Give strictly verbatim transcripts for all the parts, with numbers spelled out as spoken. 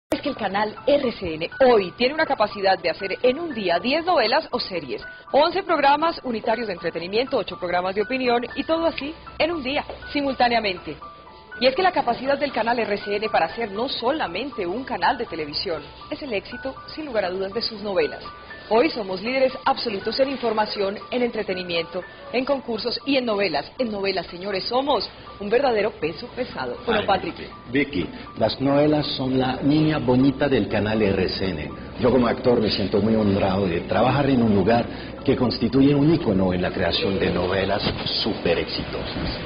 Es que el canal R C N hoy tiene una capacidad de hacer en un día diez novelas o series, once programas unitarios de entretenimiento, ocho programas de opinión y todo así en un día, simultáneamente. Y es que la capacidad del canal R C N para ser no solamente un canal de televisión, es el éxito, sin lugar a dudas, de sus novelas. Hoy somos líderes absolutos en información, en entretenimiento, en concursos y en novelas. En novelas, señores, somos un verdadero peso pesado. Bueno, Patrick. Vicky, las novelas son la niña bonita del canal R C N. Yo como actor me siento muy honrado de trabajar en un lugar que constituye un ícono en la creación de novelas súper exitosas.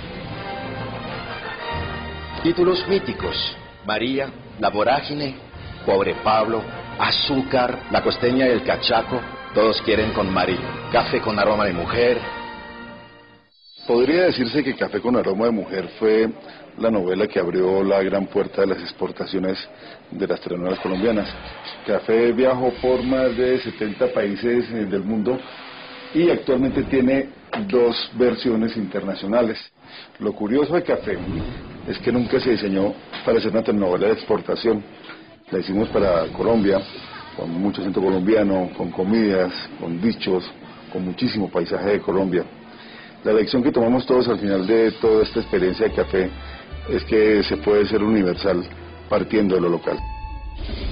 Títulos míticos: María, La Vorágine, Pobre Pablo, Azúcar, La Costeña y el Cachaco. Todos quieren con María. Café con aroma de mujer. Podría decirse que Café con aroma de mujer fue la novela que abrió la gran puerta de las exportaciones de las telenovelas colombianas. Café viajó por más de setenta países del mundo y actualmente tiene dos versiones internacionales. Lo curioso de Café es que nunca se diseñó para ser una telenovela de exportación. La hicimos para Colombia, con mucho acento colombiano, con comidas, con dichos, con muchísimo paisaje de Colombia. La lección que tomamos todos al final de toda esta experiencia de Café es que se puede ser universal partiendo de lo local.